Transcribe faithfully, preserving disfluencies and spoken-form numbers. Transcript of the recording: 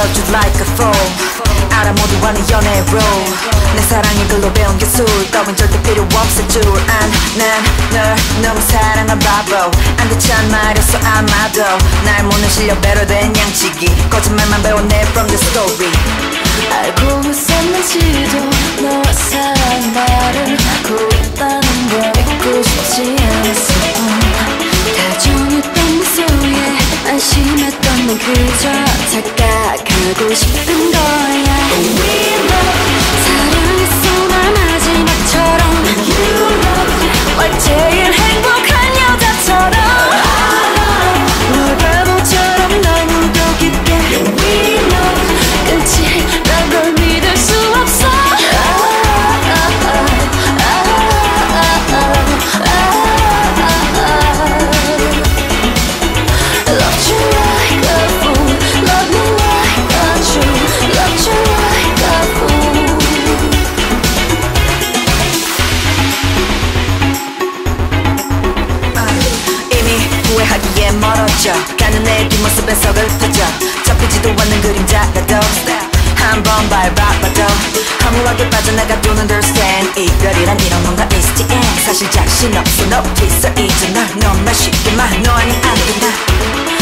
love just like a fool. 알아 모두 아는 연애의 rule. 내 사랑이 글로 배운 기술 따윈 절대 필요 없을 줄 안. 난 널 너무 사랑한 바보. 안 대찬 말이었어 아마도. 날 모는 실력 배로 된 양치기. 거짓말만 배웠네 from the story. 알고 있었는지도 너와 사랑 나를 하고 있다는 걸 잊고 싶지 않았을 뿐. 다정했던 미소에 안심했던 넌 그저 착각하고 싶은 거야. We love 사랑했어 날 마지막처럼. You love like 제일 행복한 여자처럼. 널 바보처럼 너무도 깊게. We love 끝이 난 걸 믿을 수 없어. Loved you like a fool, love me like a true. Loved you like a fool. 이미 후회하기에 멀어져 가는 내 뒷모습에 서글퍼져. 잡히지도 않는 그림자라도 한 번 밟아봐도 허무하게 빠져나가도 understand. 이별이란 이런 건가 is the end. 사실 자신 없어 너 뒤서 이제 널 너무 쉽게 말 너 아니 안 된다.